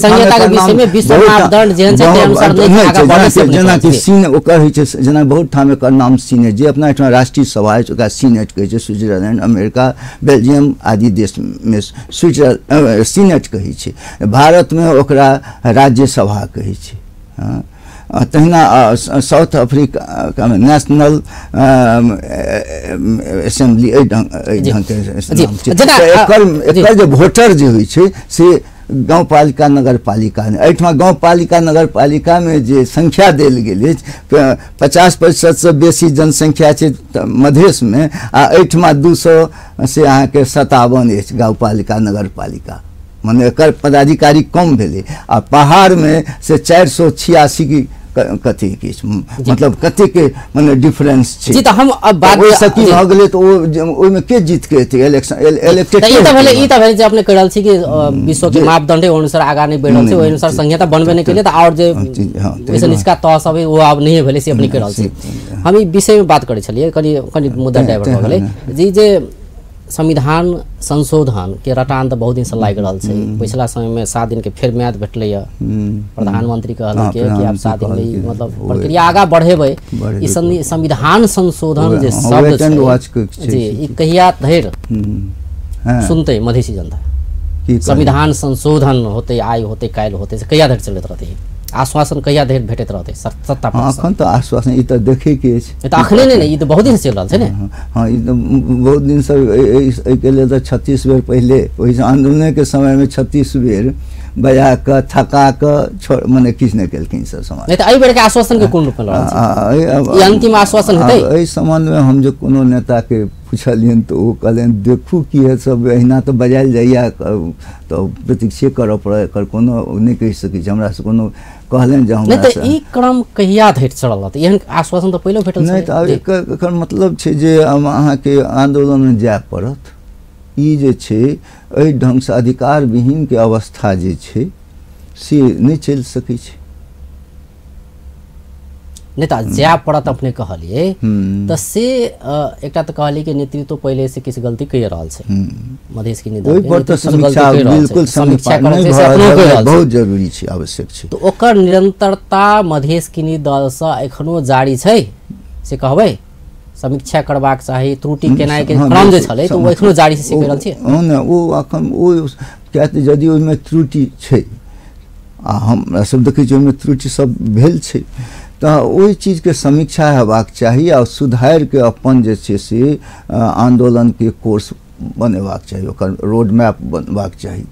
जेना कि सीनेट ओकर होइ छै, जेना बहुत ठाम एकर नाम सीनेट, जे अपना एहिठाम राष्ट्रीय सभा अछि ओकरा सीनेट कहै छै। स्विट्जरलैंड, अमेरिका, बेल्जियम आदि देश में सीनेट कहै छै। भारत में ओकरा राज्यसभा कहै छै। तहिना साउथ अफ्रीका में नेशनल असेंबली एहि ढंग के नाम छै। एकर जे वोटर जे होइ छै से गाउँपालिका नगरपालिका एहिठाम गाउँपालिका नगरपालिका में जे संख्या देल गेल 50% से बेसी जनसंख्या छै मधेश में आ एहिठाम 200 से अहाँ के 57 अछि गाउँपालिका नगरपालिका माने एकर पदाधिकारी कम भेले आ पहाड़ में से 486 की कथी किछ मतलब कथी के माने डिफरेंस छै। जी त हम अब बात सकी भ गेलै त ओइ में के जीत के एथि इलेक्शन इलेक्टेड ई त भेले जे अपने कहल छी कि विश्व के मापदंड अनुसार आगा नहीं बढ़ल छै ओइ अनुसार संहिता त बनबे नहीं केले त और जे वैसे निष्का तह सब वो अब नहीं भेले से अपने कहल छी। हम ई विषय में बात करै छलिए कनी मुद्दा डाइवर्ट भ गेलै जी जे संविधान संशोधन के रटान तो बहुत दिन से लाग रहा है। पिछला समय में 7 दिन के फिर म्याद भेटल प्रधानमंत्री कहल कि आप 7 दिन में मतलब प्रक्रिया आगा बढ़ेबे ई संविधान संशोधन जे शब्द जी ई कहिया धैर सुनते मधेसी जनता संविधान संशोधन होते आई होते काल होते से कहिया धैर चलत रहते आश्वासन कहिया धैर भेटत रहते सत्ता अखन तो आश्वासन ई तो देखे के छै त अखने नहीं ई तो बहुत दिन से चल रहल छै ने। हां ई तो बहुत दिन से ए के लिए तो 36 बेर पहले ओहि आंदोलन के समय में 36 बेर बजा के थका के माने किछ नहीं केलखिन सर समाज नहीं तो एहि बेर के आश्वासन के कोन रूप में रहल छै ई अंतिम आश्वासन हेतै। एहि संबंध में हम जो कोनो नेता के पूछलियन तो वो कहलन देखू की है सब अहिना तो बजायल जाइया तो प्रतीक्षा करऽ पड़े एकर कोनो नहीं कहि सकै छै हमरा से कोनो कहलन जे हमरा नहीं तो ई क्रम कहिया धरि चलल त एहन आश्वासन तो पहिले भेटल नहीं तो एकर मतलब छै जे अहाँ के आंदोलन में जाय पड़त ई जे छै एहि ढंग से अधिकार विहीन के अवस्था जे छै से नहीं चल सकै छै नेता जाय पड़त अपने कहलिए त से एकटा त कहलिए कि नेतृत्व पहले से किछ गलती कहि रहल छै मधेश की निधन ओइ पर त समीक्षा बिल्कुल समीक्षा बहुत जरूरी छै आवश्यक छै तो ओकर निरंतरता मधेश की दल से एखनो जारी छै से कहबै समीक्षा करबाक चाही त्रुटि केनाय के क्रम जे छलै तो एखनो जारी से कहि रहल छै ओने ओ अखन ओ कहते यदि ओइ में त्रुटि छै आ हम सब देखै छी ओइ में त्रुटि सब भेल छै तो ओहि चीज के समीक्षा हेबाक चाहिए और सुधार के अपन जे छै से आंदोलन के कोर्स बनेबाक चाहिए ओकर रोड मैप बनबाक चाहिए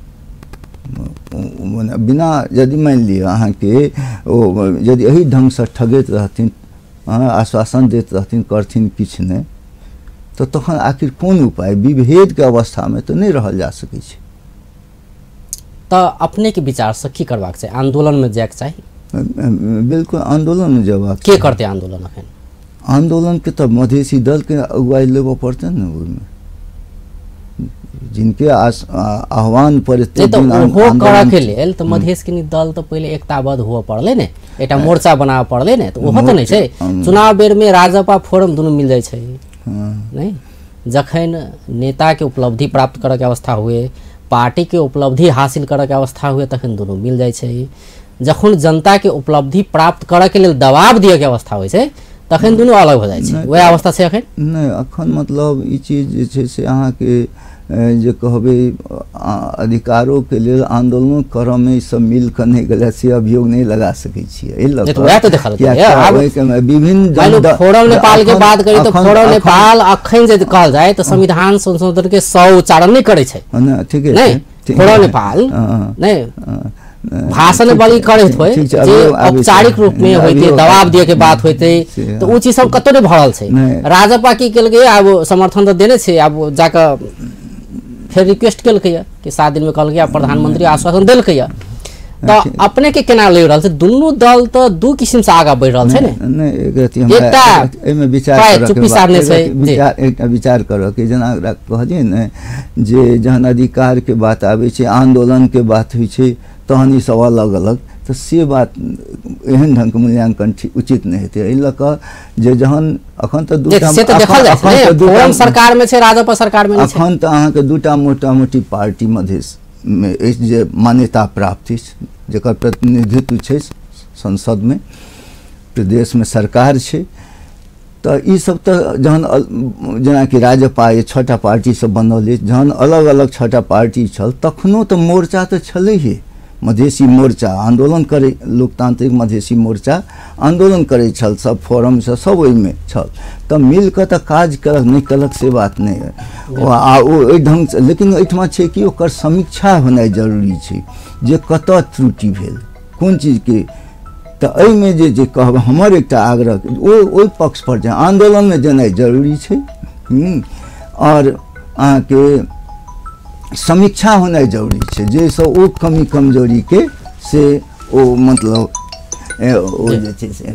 बिना यदि मान लिअ अहाँ के यदि एही ढंग से ठगैत रहथिन आश्वासन दैत रहथिन करथिन किछ नहीं तो तखन आखिर कोन उपाय विभेद के अवस्था में तो नहीं रहल जा सकै छै। तो अपने के विचार से की करबाक चाहिए आंदोलन में जाय के चाहिए बिल्कुल आंदोलन में जवाब के करते आंदोलन अखन आंदोलन के तो मधेसी दल के अगुवाई लेबो पड़ते न ओइमे जिनके आह्वान पर करे के लेल तो मधेश के दल तो पहले एकताबद्ध हुआ पड़ले ने एटा मोर्चा बनावे पड़ले ने तो ओहो तो नहीं छै चुनाव बेर में राजपा फोरम दोनों मिल जाय छै नहीं जखन नेता के उपलब्धि प्राप्त करे के अवस्था हुए पार्टी के उपलब्धि हासिल करे के अवस्था हुए तखन दोनों मिल जाय छै जखन जनता के उपलब्धि प्राप्त करे के लेल दबाव दिए के अवस्था होय छै तखन दोनों अलग हो जाय छै वह अवस्था छै अखन नहीं अखन मतलब ई चीज जे छै से अहाँ के जे कहबे अधिकारों के लिए आंदोलन करम में सब मिल कर नहीं गला से अभियोग नहीं लगा सकै छियै ए लग तो वह तो देखल विभिन्न फोरम नेपाल के बात करी तो फोरम नेपाल अखन जे कहल जाय तो संविधान संशोधन के 100 उच्चारण नहीं करे छै ठीक है नहीं फोरम नेपाल नहीं भाषण बड़ी करैत होय जे औपचारिक रूप में होइते दबाव दिए के बात होइते तो उ चीज सब कतो नहीं भरल छै राजपा की केलकै अब समर्थन तो देने छै अब जाके फिर रिक्वेस्ट केलकै कि 7 दिन में कहलकै प्रधानमंत्री आश्वासन देलकै तो अपने के केना ले रहल छै दुनू दल तो दू किस्म से आगा बढ़ रहल छै ने नहीं एकटा एमे विचार चुप्पी साधने छै एकटा विचार करो कि जना कहलिए ने जे जहन अधिकार के बात आबै छै आंदोलन के बात होइ छै तहन ई सब अलग अलग तो से बात एहन ढंग के मूल्यांकन उचित नहीं हेतै एहि लऽ कऽ जे जहन अखन तो दूटा से तो देखल जाय छै फोरम सरकार में छै राजपा सरकार में नहीं छै अखन तो अहाँ के दूटा मोटा मोटी पार्टी मधेश में जे मान्यता प्राप्त अछि जेकर प्रतिनिधित्व छै संसद में प्रदेश में सरकार छै तो ई सब तो जहन जेना कि राजपा ये 6टा पार्टी सब बनल अछि जहन अलग अलग 6टा पार्टी छल तखनो तो मोर्चा तो छलै हे मधेसी मोर्चा आंदोलन करे, लोकतांत्रिक मधेसी मोर्चा आंदोलन करे छल, सब फोरम से सब ओइमे छल, त मिल के त काज करक नहीं कलक से बात नहीं है। आ ओ ढंग से, लेकिन एठमा छै कि ओकर समीक्षा होनाइ जरूरी छै जे कतऽ त्रुटि भेल, कोन चीज के। त एहिमे जे कहब हमर एकटा आग्रह ओइ पक्ष पर जे आंदोलन में जेनाइ जरूरी छै, और अहाँके समीक्षा होनाइ जरूरी छै, जाहिसँ ओ कमी कमजोरी के से ओ मतलब ओ जे छै से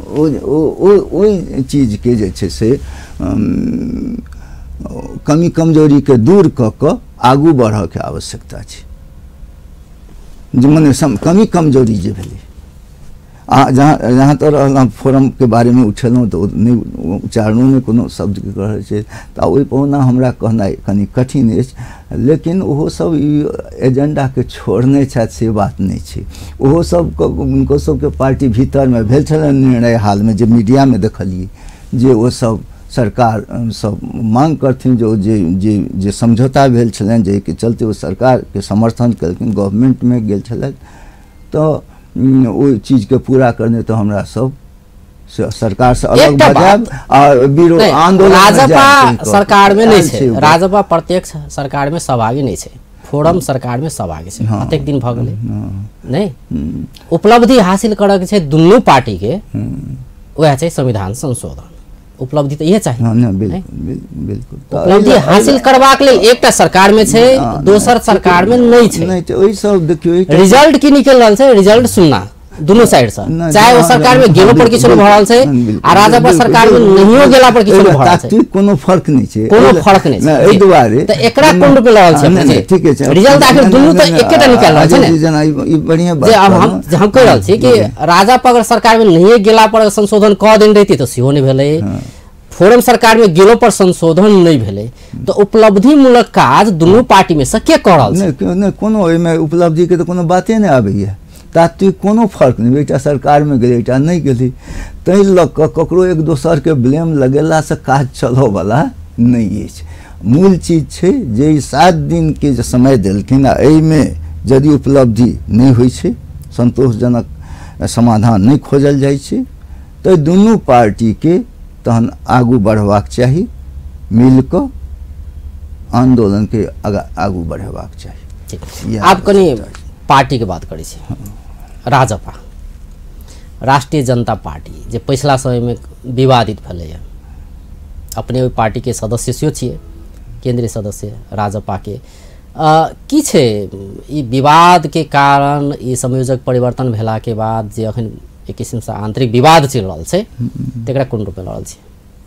ओइ चीज के जे छै से कमी कमजोरी के दूर कऽ कऽ आगू बढ़ऽ के आवश्यकता छै। जे मने कमी कमजोरी जे भेलै, जहाँ तक फोरम के बारे में उठेलहुँ तो उच्चारणों में कोनो शब्द के कह छै, तऽ ओहि पहुना हमरा कहनाइ कनि कठिन अछि, लेकिन ओहो सब एजेंडा के छोड़ने छथि से बात नहीं छै। ओहो सब उनको सबके पार्टी भीतर में भेल छलै निर्णय हाल में, जे मीडिया में देखलिए जे वो सब सरकार सब मांग करथिन जे समझौता भेल छलनि, जे के चलते वो सरकार के समर्थन केलखिन, गवर्नमेंट में गेल छलथि, तो वो चीज के पूरा करने तो हमरा सब सरकार से अलग बजाब और विरोध आंदोलन राजपा सरकार में नहीं छे, राजपा प्रत्यक्ष सरकार में सहभागी नहीं छे, फोरम सरकार में सहभागी छे, कतेक दिन भ गेलै नहीं। उपलब्धि हासिल करऽ के छे दुनू पार्टी के, वह छे संविधान संशोधन, उपलब्धि तो ये चाहिए। बिल्कुल उपलब्धि हासिल करबाक लेल एकटा सरकार में छे, दोसर सरकार में नहीं छे। नहीं तो ओइ सब देखियो रिजल्ट की निकल रहल छे, रिजल्ट सुनना दोनों साइड से, चाहे वो सरकार में गेलो पर किछु भ रहल छे आ राजपा सरकार में नहियो गेला पर किछु भ रहल छे, कोनो फर्क नहीं छे, कोनो फर्क नहीं छे। एहि दुआरे त एकरा कोन पे लागल छे, ठीक है, रिजल्ट आखिर दुनू त एकेटा निकल रहल छे ने। जना ई बढ़िया बात जे हम कह रहल छी कि राजपा अगर सरकार में नहीं गेला पर संशोधन क देन रहितै त सेहो नहीं भेलै, फोरम सरकार में गेलो पर संशोधन नहीं भेलै, तो उपलब्धि मूलक काज दुनू पार्टी में से के क रहल छे? नहीं कोनो एमे उपलब्धि के तो कोनो बाते नहीं आबैया, तात्विक कोनो फर्क नहीं, बेटा सरकार में गेलै बेटा नहीं गेलै, तै लऽ कऽ ककरो एक दोसर के ब्लेम लगेला से काज चलऽ वाला नहीं अछि। मूल चीज छै जे 7 दिन के जे समय देलखिन, एहिमे यदि उपलब्धि नहीं होइ छै, संतोषजनक समाधान नहीं खोजल जाइ छै, तऽ दुनू पार्टी के तहन आगू बढ़बाक चाही, मिल कऽ आंदोलन के आगू बढ़ेबाक चाही। आप कनी पार्टी के बात करै छी, राजपा राष्ट्रीय जनता पार्टी जे पिछला समय में विवादित भेलै, अपने ओहि पार्टी के सदस्य सेहो छियै, केंद्रीय सदस्य राजपा के, की छै ई विवाद के कारण, ई संयोजक परिवर्तन भेला के बाद जे अखन एक किस्म से आंतरिक विवाद चल रहल छै, तेकरा कोन रूप में लड़ल छै?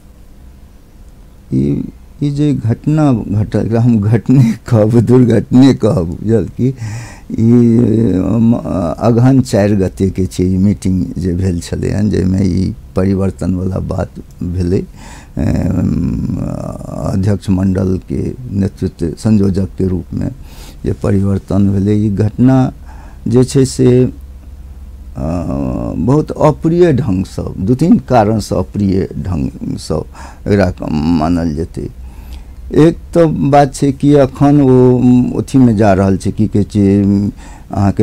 ई जे घटना घटल, एकरा हम घटने कहब, दुर्घटने कहब, बुझल कि ई अगहन 4 गते के छै मीटिंग जे भेल छलै हन, जाहिमे ई परिवर्तन वाला बात भेलै, अध्यक्ष मंडल के नेतृत्व संयोजक के रूप में जे परिवर्तन भेलै, ई घटना जे छै से बहुत अप्रिय ढंग से 2-3 कारण से अप्रिय ढंग से एकरा मानल जेतै। एक तो बात छै कि अखन वो अथी में जा रहल छै, की कहै छै अहाँके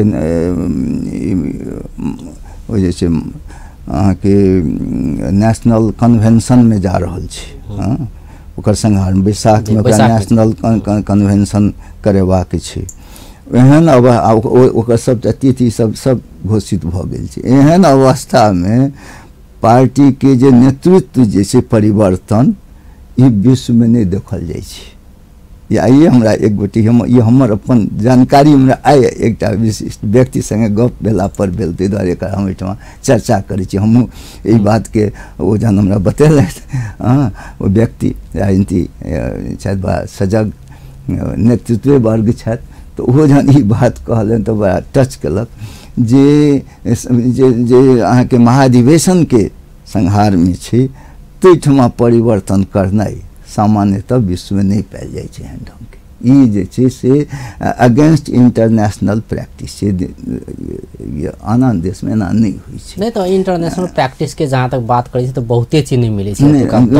ओ जे छै अहाँके नेशनल कन्वेंशन में जा रहल छै, ओकर संहार बैसाख में ओकरा नेशनल कन्वेंशन करेबाक छै। एहन ओकर सब तिथि सब घोषित भ गेल छै। एहन अवस्था में पार्टी के जे नेतृत्व जे छै परिवर्तन ई विश्व में नहीं देखल जाइ छै। या ये हमरा एक गोटी ये हमर अपन जानकारी हमरा आइ एकटा विशिष्ट व्यक्ति संगे गप भेला पर भेल, ताहि दुआरे एकर हम एहिठाम चर्चा करै छी। हमहूँ एहि बात के ओ जहन हमरा बतेलथि, ओ व्यक्ति राजनीति छथि, बड़ा सजग नेतृत्व वर्ग छथि, तो ओहो जहन ई बात कहलनि तो बड़ा टच केलक जे अहाँके महाधिवेशन के संहार में छै, ताहिठमा परिवर्तन करनाइ सामान्यतः विश्व में नहीं पायल जाइ छै एहन ढंग के। ई जे छै से अगेंस्ट इंटरनेशनल प्रैक्टिस छै। ये आन देश में एना नहीं होइ छै। नहीं तो इंटरनेशनल प्रैक्टिस के जहाँ तक बात करी तो बहुते चीज नहीं मिले छै।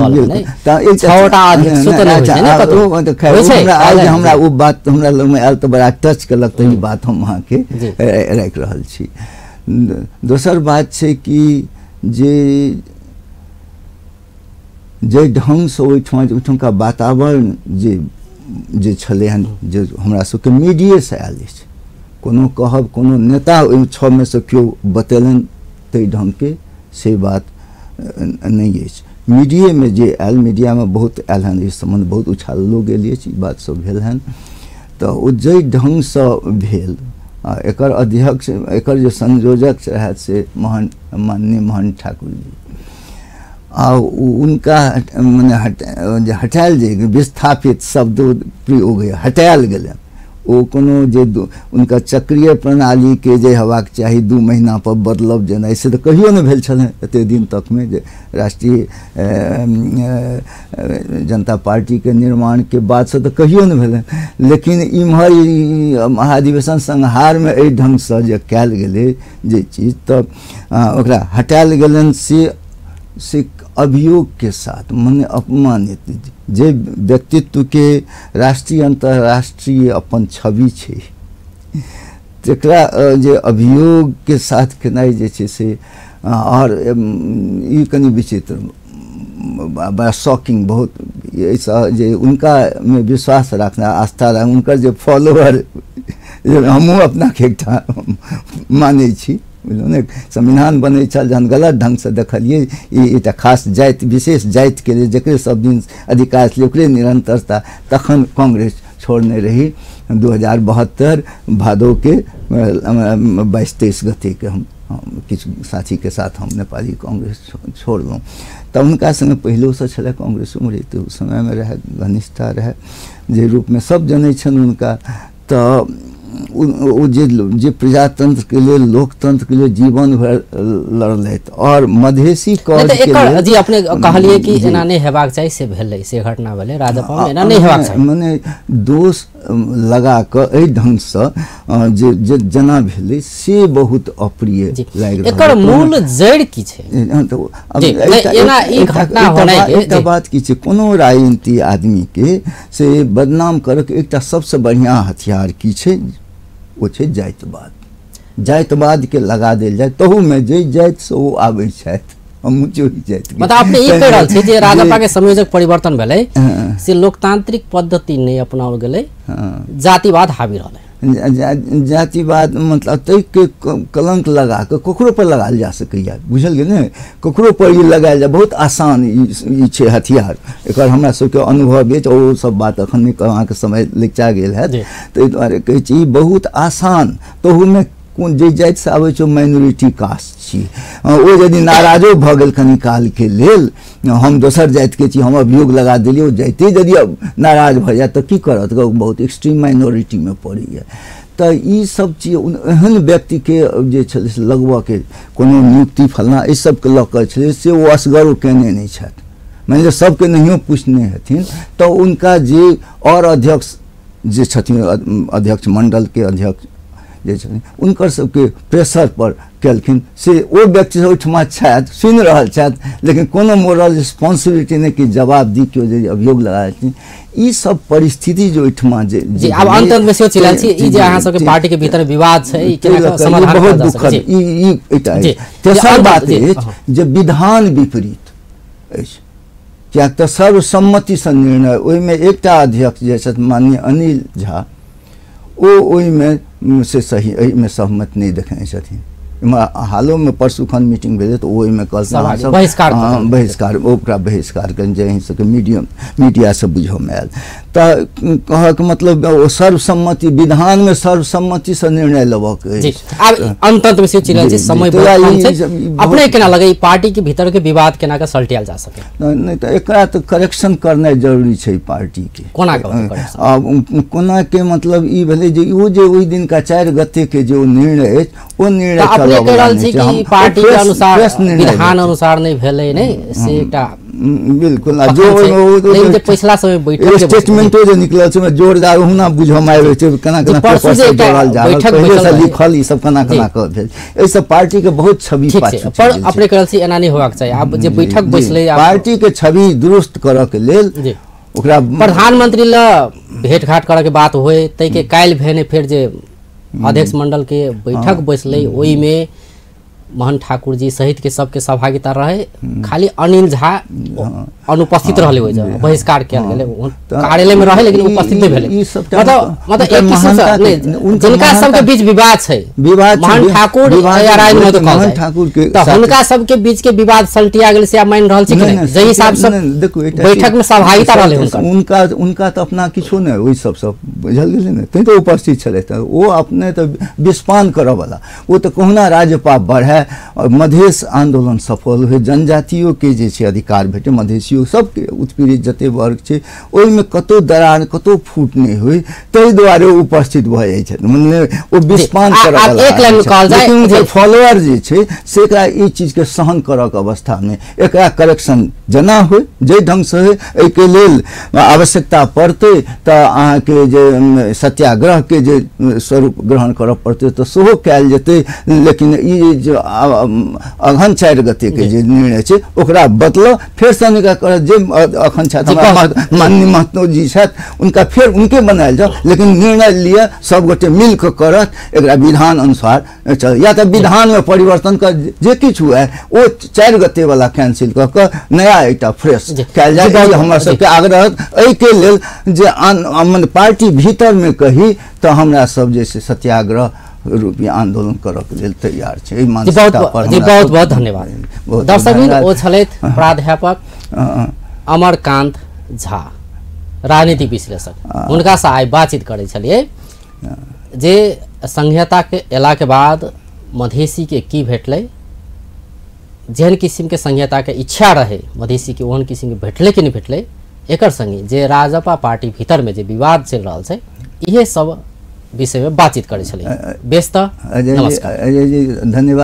हमरा वो बात हमरा लग में आयल तो बड़ा टच कलक, तो ई बात हम अहाँ के राखि रहल छी। दोसर बात छै कि जे ढंग से ओहिठाम का वातावरण जे छलै हन, जे हमरा सबके मीडिये से आयल अछि। कोनो कहब कोनो नेता ओहि 6 में से केओ बतेलनि ताहि ढंग के से बात नहीं अछि। मीडिये में जे आयल, मीडिया में बहुत आयल हन, इस संबंध बहुत उछाललो गेल अछि, ई बात सब भेल हन। तो ओ जे ढंग से भेल, एकर अध्यक्ष एकर जे संयोजक रहे से माननीय मोहन ठाकुर जी, आ उनका मैंने हटायल जे विस्थापित शब्द प्रयोग हटायल गेल। ओ कोनो जे उनका चक्रीय प्रणाली के जे हेबाक चाही 2 महीना पर बदलब जेनाइ, से तो कहियो नहीं भेल छलै एते दिन तक में। जे राष्ट्रीय जनता पार्टी के निर्माण के बाद से तो कहियो नहीं भेल। लेकिन इम्हर महाधिवेशन संहार में एहि ढंग से जे कयल गेलै जे चीज, तब ओकरा हटायल गेलनि से अभियोग के साथ, माने अपमानित जे व्यक्तित्व के राष्ट्रीय अंतर्राष्ट्रीय अपन छवि छै, तेकरा जे अभियोग के साथ केनाइ जे छै से, और ई कनी विचित्र, बड़ा शॉकिंग बहुत। ऐसा जे उनका में विश्वास रखना, आस्था रखना, उनकर जे फॉलोअर हमहूँ अपना के एकटा मानै छी। संविधान बने चल जहन गलत ढंग से देखलिए, एक खास जाति विशेष जाति के लिए जकरे सब दिन अधिकार छलै ओकरे निरंतरता, तखन कांग्रेस छोड़ने रही। 2072 भादो के 22-23 गते के हम किछु साथी के साथ हम नेपाली कांग्रेस छोड़लहुँ। तब उनका संगे पहलो से छलै कांग्रेस में रहिते, उस समय में रहे घनिष्ठता रहे, जे रूप में सब जनै छन उनका। तो जे प्रजातंत्र के लिए, लोकतंत्र के लिए जीवन भर लड़लथि, और मधेसी कॉज के लिए जी अपने कहलिए कि एना नहीं हेबाक चाही, से भेलै, से घटना भेलै राजपा में, एना नहीं हेबाक चाही। माने दोष लगा के एहि ढंग से जे जना भेलै से बहुत अप्रिय लागि रहल। एकर मूल जड़ की छै? तो एना ई घटना होनाइ के एकटा बात की छै, कोनो राजनीति आदमी के से बदनाम करे के एकटा सबसे बढ़िया हथियार की छै? वो छै जातिवाद। जातिवाद के लगा देल जाए, तहू में जे जाति से वो आबै छथि, हम जोड़ी जाति। मतलब अपने ई कह रहल छी जे राजपा के संयोजक परिवर्तन भेलै से लोकतांत्रिक पद्धति नहीं अपनाओल गेलै, जातिवाद हावी रहलै। जातिवाद मतलब तै के कलंक लगा के ककरो पर लगाल जा सकैया, बुझल गेल ने? ककरो पर ई लगायल जा बहुत आसान ई छै हथियार। एकर हमरा सबके अनुभव अछि, ओ सब बात अखन नहीं अहाँ के समय लिखचा गेल है, ताहि दुआरे कहै छी बहुत आसान। तहू में कोन जे जाति से आबै छै माइनॉरिटी कास्ट छी, ओ यदि नाराजो भऽ गेल कनी काल के लेल, हम दोसर जाति के छी, हम अभियोग लगा देलियै, ओ जाति यदि नाराज भऽ जाए तऽ की करत? बहुत एक्सट्रीम माइनॉरिटी में पड़ैए। तो ई सब चीज एहन व्यक्ति के जे छलै से लगबऽ के कोनो नियुक्ति फलना ई सब के लऽ कऽ छलै से ओ असगर केने नहीं छथि। मान लिअ सबके नहियो पूछने हेथिन तो उनका जे और अध्यक्ष जे छथिन, अध्यक्ष मंडल के अध्यक्ष जे छथिन, उनकर सबके प्रेशर पर केलखिन से ओ व्यक्ति सब ओहिठमा छथि, सुनि रहल छथि, लेकिन कोनो मोरल रिस्पॉन्सिबिलिटी नहीं कि जवाब दी केओ जे अभियोग लगाए छथिन। ई सब परिस्थिति जो ओहिठमा जे जी आब अंत में से चलल छी, ई जे अहाँ सबके पार्टी के भीतर विवाद छै, ई केना समाधान बहुत दुखद ई एकटा तेसर बात अछि जे विधान विपरीत अछि, किया तऽ सर्वसम्मति से निर्णय, ओहिमे एकटा अध्यक्ष जे छथि माननीय अनिल झा, ओ ओहिमे से सही एहिमे सहमत नहीं देखने छथिन। हालों में परसू खन मीटिंग भेलै तो ओहिमे कहलखिन बहिष्कार ओकरा बहिष्कार करें जे सके मीडिया से बुझो में आयल। तऽ कहक मतलब सर्वसम्मति, विधान में सर्वसम्मति से निर्णय लेबऽ के अंत में से चिरल जी समय अपने केना लगे पार्टी के भीतर के विवाद केना के सल्टियल जा सके? नहीं तो एकरा तो करेक्शन करनाइ जरूरी छै पार्टी के। कोना के मतलब ई भेलै जे ओ जे ओहि दिन का 4 गते के जो निर्णय अछि ओ निर्णय अपने कह रहल छी कि पार्टी के अनुसार विधान अनुसार नहीं भेलै, नहीं से एकटा बिल्कुल आ लेकिन जे पिछला समय बैठक स्टेटमेंटो जे निकलल छै जोरदार हुना बुझम आबै छै केना केना पेपर से जोड़ल जा पहिले से लिखल ई सब केना केना क भेल ए सब पार्टी के बहुत छवि पाछू पर अपने कहल छी एना नहीं होबाक चाहिए आब जे बैठक बैसले पार्टी के छवि दुरुस्त करऽ के लेल ओकरा प्रधानमंत्री ल भेंट घाट करऽ के बात होय तै के काल भेने फिर जे अध्यक्ष मंडल के बैठक बैसले ओई में मोहन ठाकुर जी सहित के सबके सहभागिता रहे खाली अनिल झा अनुपस्थित रहले हो जाए बहिष्कार किया गेले कार्यालय में रहे लेकिन उपस्थित नहीं भेले मतलब एक किस्म से जिनका सबके बीच विवाद छै मोहन ठाकुर या राजमोहन ठाकुर के त हुनका सबके बीच के विवाद सलटिया गेल से मान रहल छै कि जई हिसाब से देखो बैठक में सहभागिता रहले उनका त अपना किछो नै ओइ सब बुझल गेलै नै तै तो उपस्थित छले त ओ अपने त विस्पान करऽ वाला ओ त कोहना राज्यपाल बढ़े मधेश आंदोलन सफल हुए जनजातियों के जे छै अधिकार भेटे मधेशियों सबके उत्पीड़ित जते वर्ग छै ओइ में कतो दरार कतो फूट नहीं हुई तै द्वारे उपस्थित भ जाय छै मतलब ओ विस्पान करऽ वाला एक लाइन कहल जाय जे फॉलोअर जे छै से एकरा ई चीज के सहन करऽ के अवस्था में एकरा करेक्शन जना होय जे ढंग से एहि के लेल आवश्यकता पड़ते त अहाँ के जे सत्याग्रह के जे स्वरूप ग्रहण करऽ पड़ते त सेहो कैल जेतै लेकिन ई जो अघन 4 गते के जे निर्णय छै ओकरा बदल फिर से कर जे अखन छथि माननीय महतो जी छथि उनका फिर उनके बनायल जाओ लेकिन निर्णय लिया सब गोटे मिल के करत एकरा विधान अनुसार चल या तो विधान में परिवर्तन कर जे किछ हुआ ओ 4 गते वाला कैंसिल क के नया एकटा फ्रेश कैल जाय हमरा सबके आग्रह एहि के लेल जे पार्टी भीतर में कही तो हमरा सब जे सत्याग्रह रूपी आंदोलन करऽ के लेल तैयार छै ई मानसिकता पर जी बहुत बहुत धन्यवाद दर्शकबिन ओ छलैथ प्राध्यापक अमरकांत झा राजनीतिक विश्लेषक हुनका से आइ बातचीत करै छलिए जे संहिता के एला के बाद मधेसी के की भेटलै जेहन किस्म के संहिता के इच्छा रहे मधेसी के ओहन किस्म के भेटलै कि नहीं भेटलै एकर संगे जे राजपा पार्टी भीतर में जे विवाद चल रहल छै इहे सब विषय में बातचीत करे छले। व्यस्त नमस्कार। धन्यवाद।